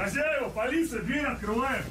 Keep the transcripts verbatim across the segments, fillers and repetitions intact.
Хозяева, полиция, дверь открываем.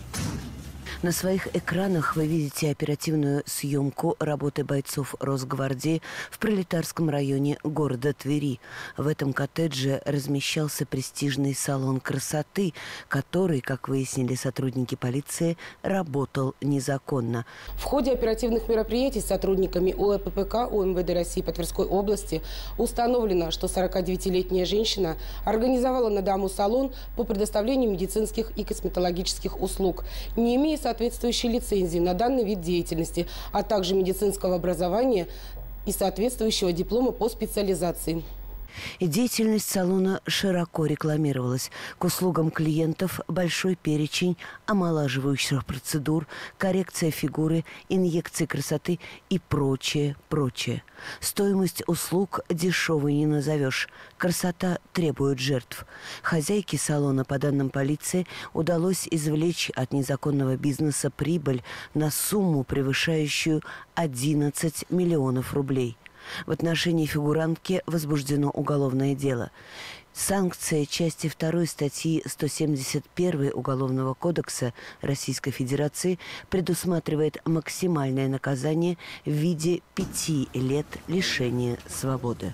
На своих экранах вы видите оперативную съемку работы бойцов Росгвардии в пролетарском районе города Твери. В этом коттедже размещался престижный салон красоты, который, как выяснили сотрудники полиции, работал незаконно. В ходе оперативных мероприятий с сотрудниками ОЭППК УМВД России по Тверской области установлено, что сорокадевятилетняя женщина организовала на дому салон по предоставлению медицинских и косметологических услуг, не имея соответствующей лицензии на данный вид деятельности, а также медицинского образования и соответствующего диплома по специализации. И деятельность салона широко рекламировалась. К услугам клиентов большой перечень омолаживающих процедур, коррекция фигуры, инъекции красоты и прочее, прочее. Стоимость услуг дешевой не назовешь. Красота требует жертв. Хозяйке салона, по данным полиции, удалось извлечь от незаконного бизнеса прибыль на сумму, превышающую одиннадцать миллионов рублей. В отношении фигурантки возбуждено уголовное дело. Санкция части второй статьи сто семьдесят один Уголовного кодекса Российской Федерации предусматривает максимальное наказание в виде пяти лет лишения свободы.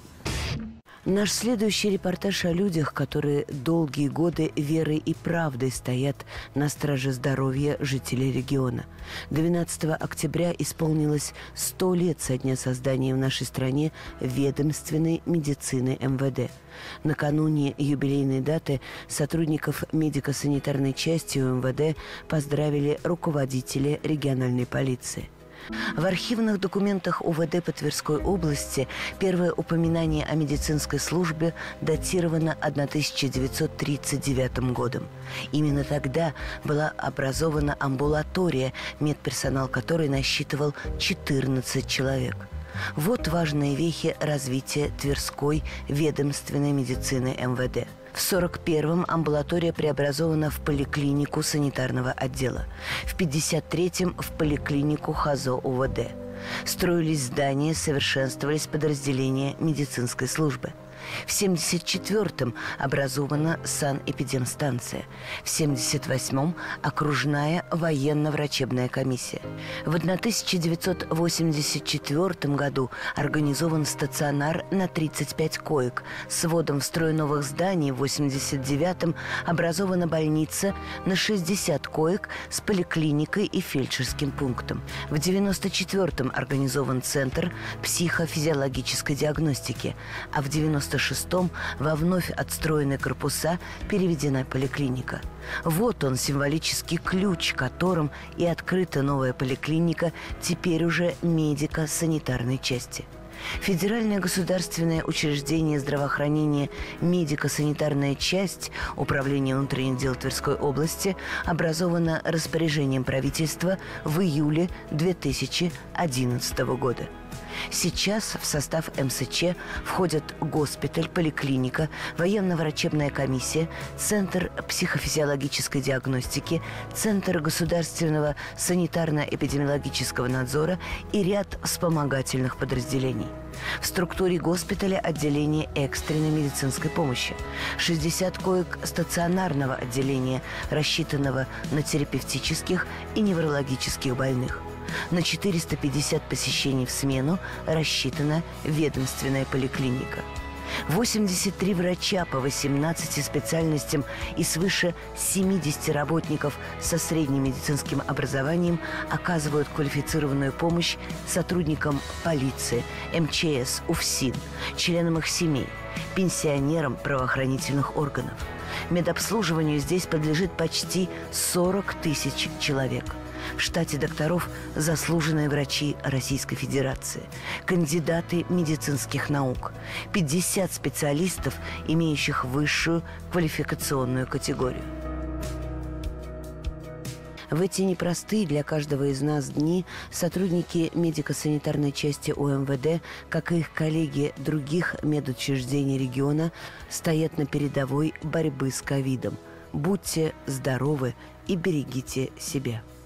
Наш следующий репортаж о людях, которые долгие годы верой и правдой стоят на страже здоровья жителей региона. двенадцатого октября исполнилось сто лет со дня создания в нашей стране ведомственной медицины эм вэ дэ. Накануне юбилейной даты сотрудников медико-санитарной части у эм вэ дэ поздравили руководители региональной полиции. В архивных документах о вэ дэ по Тверской области первое упоминание о медицинской службе датировано тысяча девятьсот тридцать девятым годом. Именно тогда была образована амбулатория, медперсонал которой насчитывал четырнадцать человек. Вот важные вехи развития Тверской ведомственной медицины эм вэ дэ. В сорок первом амбулатория преобразована в поликлинику санитарного отдела. В пятьдесят третьем в поликлинику ХАЗО у вэ дэ. Строились здания, совершенствовались подразделения медицинской службы. В семьдесят четвёртом образована санэпидемстанция. В семьдесят восьмом окружная военно-врачебная комиссия. В тысяча девятьсот восемьдесят четвёртом году организован стационар на тридцать пять коек. С вводом в строй новых зданий в восемьдесят девятом образована больница на шестьдесят коек с поликлиникой и фельдшерским пунктом. В девяносто четвёртом организован центр психофизиологической диагностики, а в девяносто шестом во вновь отстроенные корпуса переведена поликлиника. Вот он, символический ключ, которым и открыта новая поликлиника, теперь уже медико-санитарной части. Федеральное государственное учреждение здравоохранения «Медико-санитарная часть» Управления внутренних дел Тверской области образовано распоряжением правительства в июле две тысячи одиннадцатого года. Сейчас в состав эм эс че входят госпиталь, поликлиника, военно-врачебная комиссия, Центр психофизиологической диагностики, Центр государственного санитарно-эпидемиологического надзора и ряд вспомогательных подразделений. В структуре госпиталя отделение экстренной медицинской помощи, шестьдесят коек стационарного отделения, рассчитанного на терапевтических и неврологических больных. На четыреста пятьдесят посещений в смену рассчитана ведомственная поликлиника. восемьдесят три врача по восемнадцати специальностям и свыше семидесяти работников со средним медицинским образованием оказывают квалифицированную помощь сотрудникам полиции, эм че эс, УФСИН, членам их семей, пенсионерам правоохранительных органов. Медобслуживанию здесь подлежит почти сорок тысяч человек. В штате докторов заслуженные врачи Российской Федерации, кандидаты медицинских наук, пятьдесят специалистов, имеющих высшую квалификационную категорию. В эти непростые для каждого из нас дни сотрудники медико-санитарной части у эм вэ дэ, как и их коллеги других медучреждений региона, стоят на передовой борьбы с ковидом. Будьте здоровы и берегите себя.